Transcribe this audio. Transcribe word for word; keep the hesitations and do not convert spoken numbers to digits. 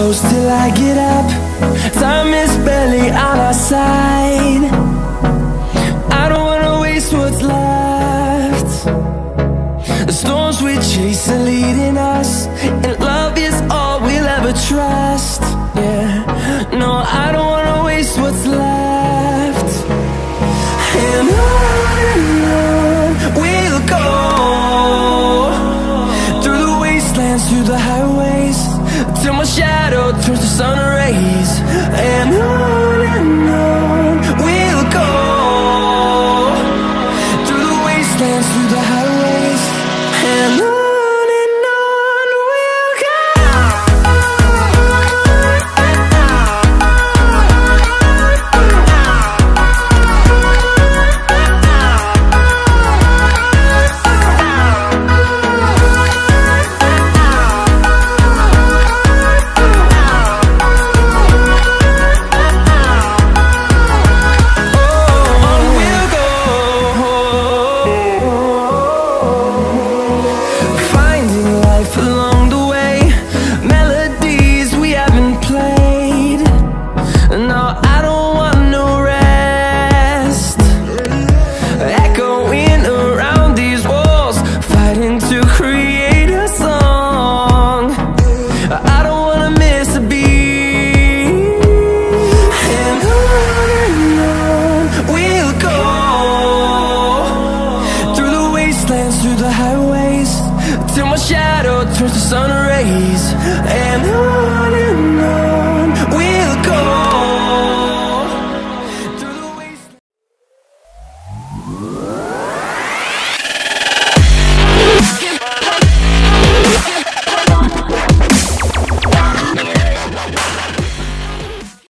close till I get up. Time is barely on our side. I don't wanna waste what's left. The storms we chase are leading us, and love is all we'll ever trust. Yeah, no, I don't wanna waste what's left. And on and on we'll go, through the wastelands, through the highways, till my shadow turns to sun rays. And on and on we'll go, through the wastelands, through the highways, and on. Through the highways, till my shadow turns to sun rays. And on